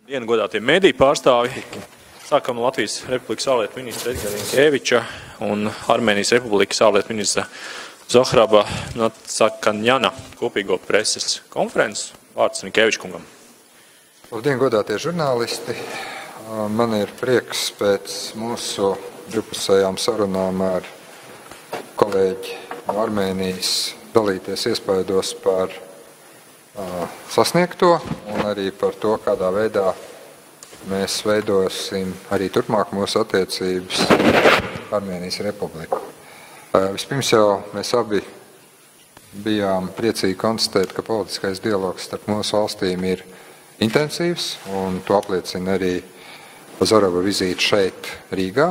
Dienu godātie mediju pārstāvji. Sākam Latvijas Republikas ārlietu ministra Edgara Rinkēviča un Armēnijas Republikas ārlietu ministra Zohraba Natsakanjana kopīgo preses konferences. Vārds Rinkēviča kungam. Labdien, godātie žurnālisti! Man ir prieks pēc mūsu divpusējām sarunām ar kolēģi no Armēnijas dalīties iespaidos par sasniegto un arī par to, kādā veidā mēs veidosim arī turpmāk mūsu attiecības ar Armēnijas Republiku. Vispirms jau mēs abi bijām priecīgi konstatēt, ka politiskais dialogs starp mūsu valstīm ir intensīvs, un to apliecina arī Zohraba vizīte šeit, Rīgā.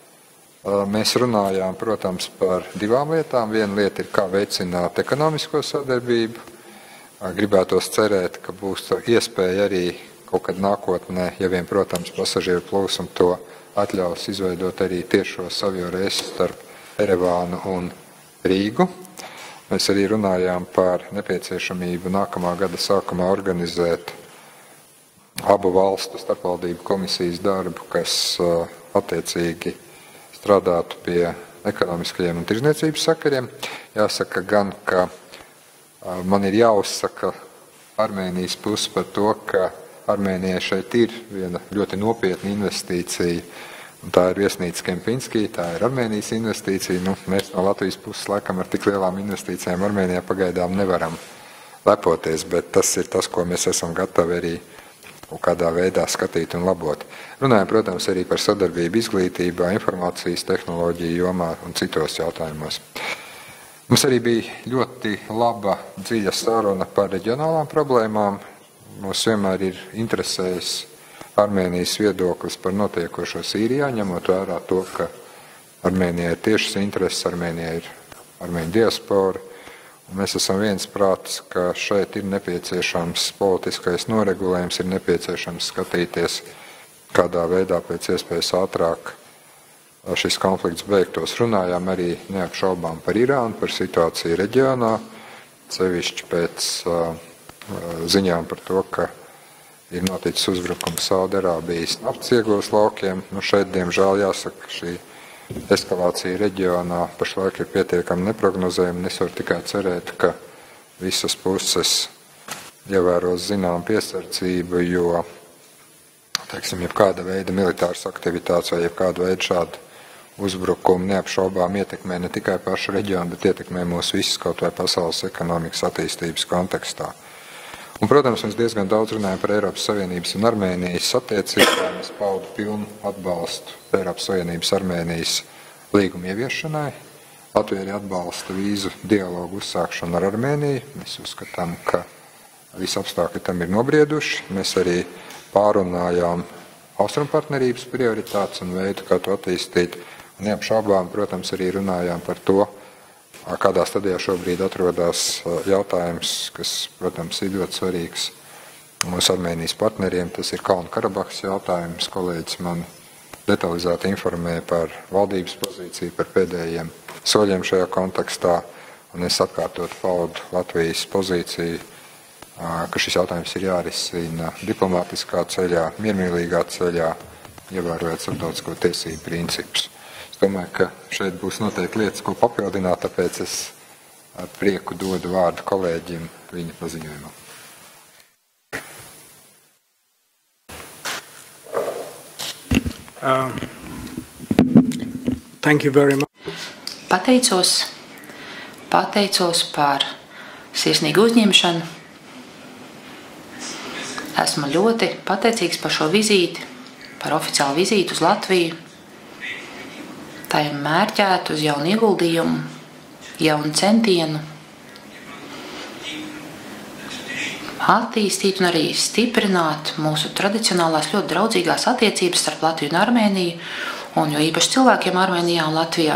Mēs runājām, protams, par divām lietām. Viena lieta ir, kā veicināt ekonomisko sadarbību. Gribētos cerēt, ka būs iespēja arī kaut kad nākotnē, ja vien, protams, pasažieru plūsma to atļaus izveidot arī tiešos avioreisus starp Erevānu un Rīgu. Mēs arī runājām par nepieciešamību nākamā gada sākumā organizēt abu valstu starpvaldību komisijas darbu, kas attiecīgi strādātu pie ekonomiskajiem un tirdzniecības sakariem. Jāsaka gan, ka man ir jāuzsaka Armēnijas puse par to, ka Armēnijai šeit ir viena ļoti nopietna investīcija, un tā ir viesnīca Kempinski, tā ir Armēnijas investīcija. Mēs no Latvijas puses laikam ar tik lielām investīcijām Armēnijā pagaidām nevaram lepoties, bet tas ir tas, ko mēs esam gatavi arī kaut kādā veidā skatīt un labot. Runājam, protams, arī par sadarbību izglītībā, informācijas tehnoloģiju jomā un citos jautājumos. Mums arī bija ļoti laba, dziļa saruna par reģionālām problēmām. Mums vienmēr ir interesējis Armēnijas viedoklis par notiekošo Sīrijā, ņemot vērā to, ka Armēnijai ir tiešas intereses, Armēnijai ir armēņu diaspora. Mēs esam viensprātis, ka šeit ir nepieciešams politiskais noregulējums, ir nepieciešams skatīties, kādā veidā pēc iespējas ātrāk šis konflikts beigtos. Runājām arī neapšaubām par Irānu, par situāciju reģionā, sevišķi pēc ziņām par to, ka ir noticis uzbrukums Saudarābijas naftas iegūs laukiem. Šeit, diemžēl, jāsaka, šī eskalācija reģionā pašlaik ir pietiekami neprognozējama. Es varu tikai cerēt, ka visas puses ievēros zinām piesardzību, jo, teiksim, jebkāda veida militāras aktivitātes vai jebkāda veida šādu uzbrukumu neapšaubām ietekmē ne tikai pašu reģionu, bet ietekmē mūs visus kaut vai pasaules ekonomikas attīstības kontekstā. Un, protams, mēs diezgan daudz runājam par Eiropas Savienības un Armēnijas attiecībām. Es paudu pilnu atbalstu Eiropas Savienības Armēnijas līguma ieviešanai. Latvija arī atbalsta vīzu dialogu uzsākšanu ar Armēniju. Mēs uzskatām, ka visi apstākļi tam ir nobrieduši. Mēs arī pārunājām austrumpartnerības prioritātes un veidu, kā to attīstīt. Un neapšaubām, protams, arī runājām par to, kādā stadijā šobrīd atrodas jautājums, kas, protams, ir ļoti svarīgs mūsu Armēnijas partneriem. Tas ir Kalnu-Karabahas jautājums. Kolēģis man detalizēti informēja par valdības pozīciju, par pēdējiem soļiem šajā kontekstā, un es atkārtot paudu Latvijas pozīciju, ka šis jautājums ir jārisina diplomātiskā ceļā, miermīlīgā ceļā, ievērojot starptautisko tiesību principus. Es domāju, ka šeit būs noteikti lietas, ko papildināt, tāpēc es ar prieku dodu vārdu kolēģim viņa paziņojumam. Thank you very much. Pateicos par sirsnīgu uzņemšanu. Esmu ļoti pateicīgs par šo vizīti, par oficiālu vizīti uz Latviju. Tā ir mērķēta uz jaunu ieguldījumu, jaunu centienu attīstīt un arī stiprināt mūsu tradicionālās ļoti draudzīgās attiecības starp Latviju un Armēniju, un jo īpaši cilvēkiem Armēnijā un Latvijā.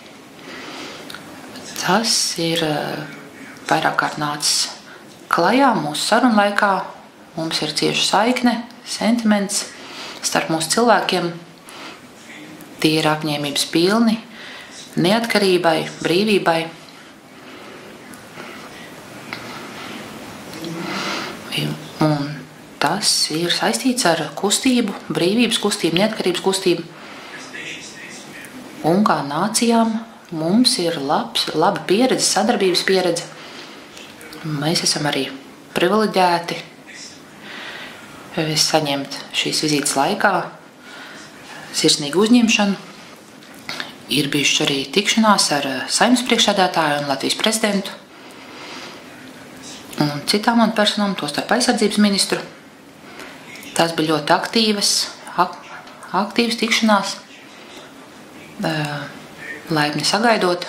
Tas ir vairāk kārt nācis klajā mūsu sarunu laikā. Mums ir cieša saikne, sentiments starp mūsu cilvēkiem. Tie ir apņēmības pilni neatkarībai, brīvībai. Un tas ir saistīts ar kustību, brīvības kustību, neatkarības kustību. Un kā nācijām mums ir laba pieredze, sadarbības pieredze. Mēs esam arī privileģēti saņemt šīs vizītes laikā sirsnīgu uzņemšanu. Ir bijušas arī tikšanās ar Saeimas priekšsēdētāju un Latvijas prezidentu un citām personām, tostarp aizsardzības ministru. Tās bija ļoti aktīvas tikšanās, laipni sagaidot.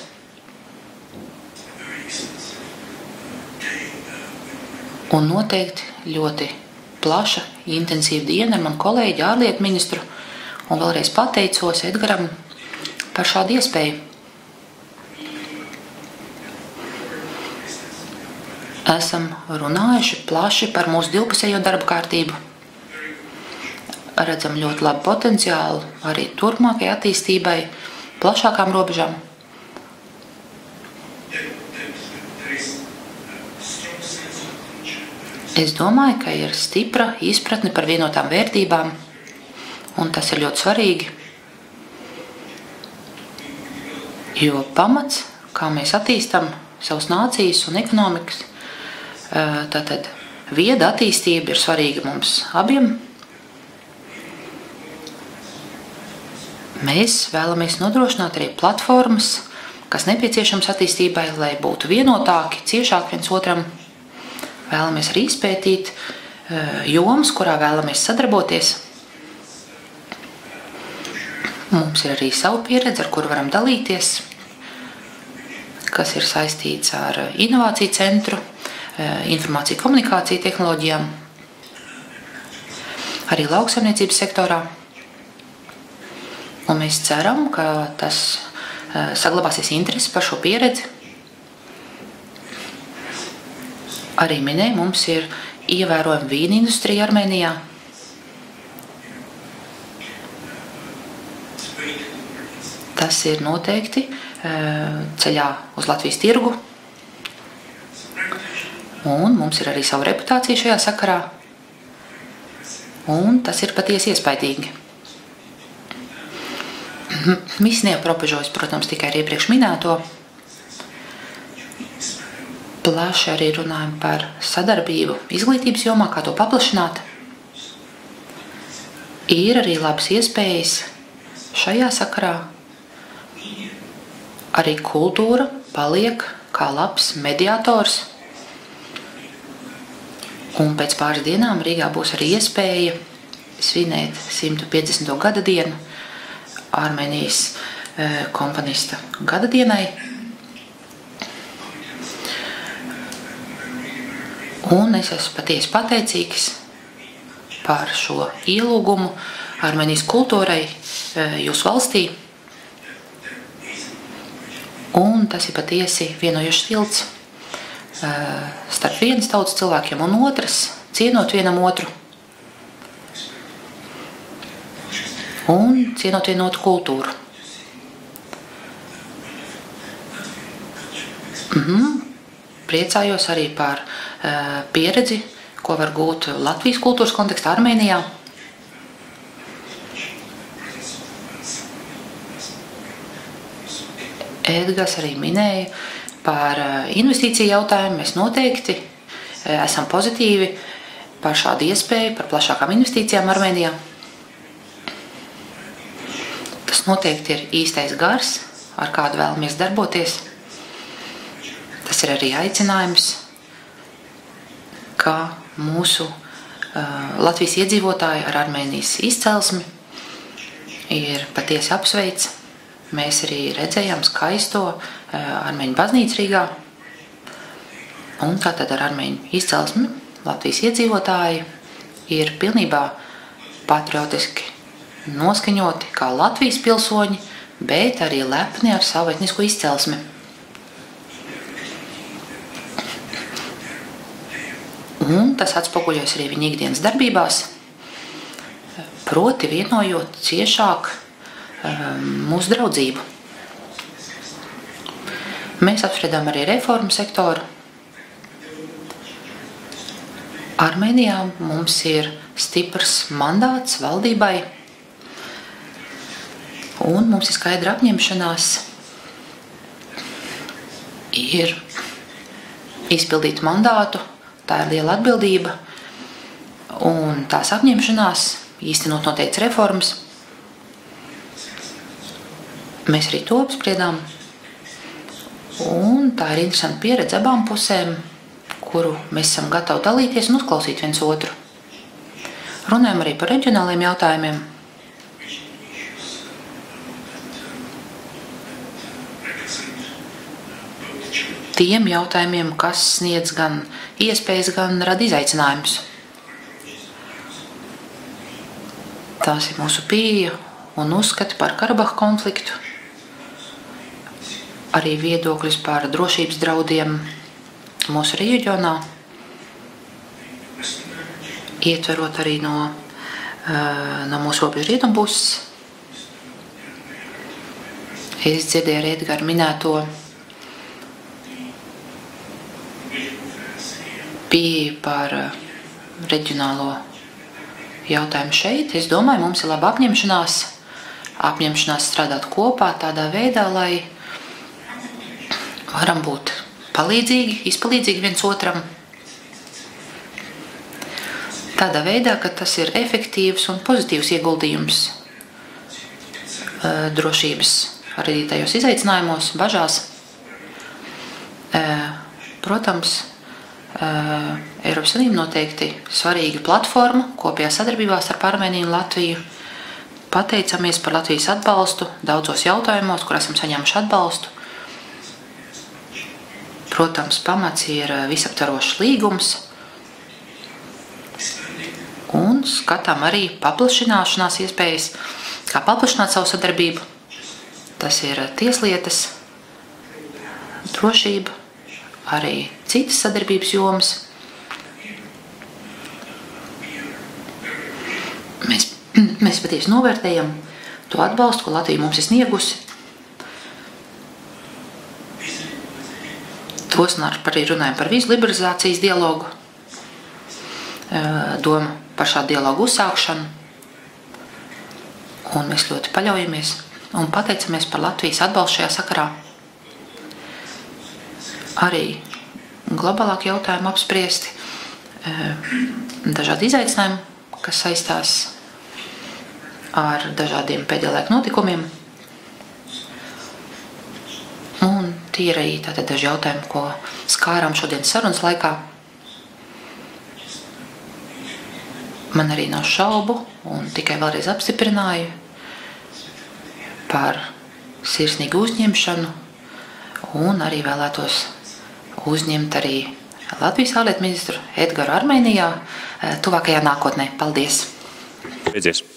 Un noteikti ļoti plaša, intensīva diena ar manu kolēģi ārlietu ministru, un vēlreiz pateicos Edgaram par šādu iespēju. Esam runājuši plaši par mūsu divpusējo darba kārtību. Redzam ļoti labu potenciālu arī turpmākajai attīstībai, plašākām robežām. Es domāju, ka ir stipra izpratne par vienotām vērtībām, un tas ir ļoti svarīgi, jo pamats, kā mēs attīstam savas nācijas un ekonomikas, tātad vieda attīstība ir svarīga mums abiem. Mēs vēlamies nodrošināt arī platformas, kas nepieciešams attīstībai, lai būtu vienotāki, ciešāk viens otram. Vēlamies arī izpētīt jomas, kurā vēlamies sadarboties. Mums ir arī savu pieredzi, ar kuru varam dalīties, kas ir saistīts ar inovāciju centru, informāciju komunikāciju tehnoloģijām, arī lauksaimniecības sektorā. Un mēs ceram, ka tas saglabāsies interesi par šo pieredzi. Arī minēja, mums ir ievērojama vīna industrija Armēnijā. Tas ir noteikti ceļā uz Latvijas tirgu. Un mums ir arī sava reputācija šajā sakarā. Un tas ir patiesi iespaidīgi. Viss neaprobežojas, protams, tikai ar iepriekš minēto. Plaši arī runājam par sadarbību izglītības jomā, kā to paplašināt. Ir arī labas iespējas šajā sakarā. Arī kultūra paliek kā labs mediators. Un pēc pāris dienām Rīgā būs arī iespēja svinēt 150. gada dienu Armēnijas komponista gada dienai. Un es esmu patiesi pateicīgs par šo ielūgumu Armēnijas kultūrai jūsu valstī. Un tas ir patiesi vienojošs tilts starp vienas tautas cilvēkiem un otras, cienot vienam otru. Un cienot vienotu kultūru. Priecājos arī par pieredzi, ko var gūt Latvijas kultūras kontekstā Armēnijā. Edgars arī minēja par investīciju jautājumu. Mēs noteikti esam pozitīvi par šādu iespēju, par plašākām investīcijām Armēnijā. Tas noteikti ir īstais gars, ar kādu vēlamies darboties. Tas ir arī aicinājums, ka mūsu Latvijas iedzīvotāji ar Armēnijas izcelsmi ir patiesi apsveic. Mēs arī redzējām skaisto armēņu baznīcu Rīgā. Un tātad ar armēņu izcelsmi Latvijas iedzīvotāji ir pilnībā patriotiski noskaņoti kā Latvijas pilsoņi, bet arī lepni ar savu etnisko izcelsmi. Un tas atspoguļojas arī viņa ikdienas darbībās, proti vienojot ciešāk mūsu draudzību. Mēs apspriedām arī reformu sektoru. Armēnijā mums ir stiprs mandāts valdībai, un mums ir skaidra apņemšanās ir izpildīt mandātu. Tā ir liela atbildība, un tās apņemšanās īstenot noteikts reformas. Mēs arī to apspriedām, un tā ir interesanta pieredze abām pusēm, kuru mēs esam gatavi dalīties un uzklausīt viens otru. Runājam arī par reģionāliem jautājumiem. Tiem jautājumiem, kas sniedz gan iespējas, gan rada izaicinājumus. Tās ir mūsu pieeja un uzskati par Karabahu konfliktu, arī viedokļus par drošības draudiem mūsu reģionā, ietverot arī no mūsu robežu rietumpuses. Es dzirdēju ar Edgaru minēto pieeja par reģionālo jautājumu šeit. Es domāju, mums ir laba apņemšanās strādāt kopā tādā veidā, lai varam būt palīdzīgi, izpalīdzīgi viens otram. Tādā veidā, ka tas ir efektīvs un pozitīvs ieguldījums drošības arī tajos izaicinājumos, bažās. Protams, Eiropas Savienība noteikti svarīga platforma kopējā sadarbībā starp Armēniju un Latviju. Pateicamies par Latvijas atbalstu daudzos jautājumos, kur esam saņēmuši atbalstu. Protams, pamats ir visaptvarošs līgums un skatām arī paplašināšanās iespējas, kā paplašināt savu sadarbību. Tas ir tieslietas, drošība, arī citas sadarbības jomas. Mēs patiesi novērtējam to atbalstu, ko Latvija mums ir sniegusi. Tos arī runājam par vīzu liberalizācijas dialogu, doma par šādu dialogu uzsākšanu. Un mēs ļoti paļaujamies un pateicamies par Latvijas atbalstu šajā sakarā. Arī globālāk jautājumu apspriesti, dažādi izaicinājumi, kas saistās ar dažādiem pēdējā laika notikumiem. Un tie ir arī tātad daži jautājumi, ko skārām šodienas sarunas laikā. Man arī nav šaubu un tikai vēlreiz apstiprināju par sirsnīgu uzņemšanu un arī vēlētos uzņemt arī Latvijas ārlietu ministru Edgaru Armēnijā tuvākajā nākotnē. Paldies! Beidzies!